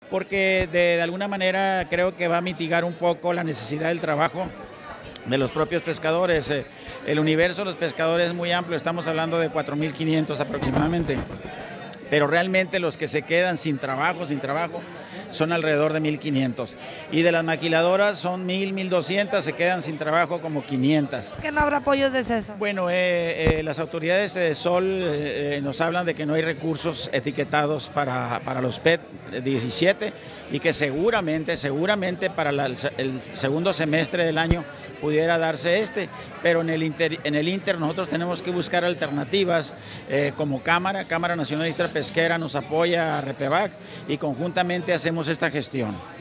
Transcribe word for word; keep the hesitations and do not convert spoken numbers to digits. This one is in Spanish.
porque de, de alguna manera creo que va a mitigar un poco la necesidad del trabajo de los propios pescadores. Eh, el universo de los pescadores es muy amplio, estamos hablando de cuatro mil quinientos aproximadamente, pero realmente los que se quedan sin trabajo, sin trabajo, son alrededor de mil quinientos. Y de las maquiladoras son mil, mil doscientas, se quedan sin trabajo como quinientas. ¿Por qué no habrá apoyos de Cesar? Bueno, eh, eh, las autoridades de Sol eh, nos hablan de que no hay recursos etiquetados para, para los P E T diecisiete y que seguramente, seguramente para la, el, el segundo semestre del año pudiera darse este, pero en el Inter, en el Inter nosotros tenemos que buscar alternativas eh, como Cámara, Cámara Nacionalista Pesquera nos apoya a Repevac y conjuntamente hacemos esta gestión.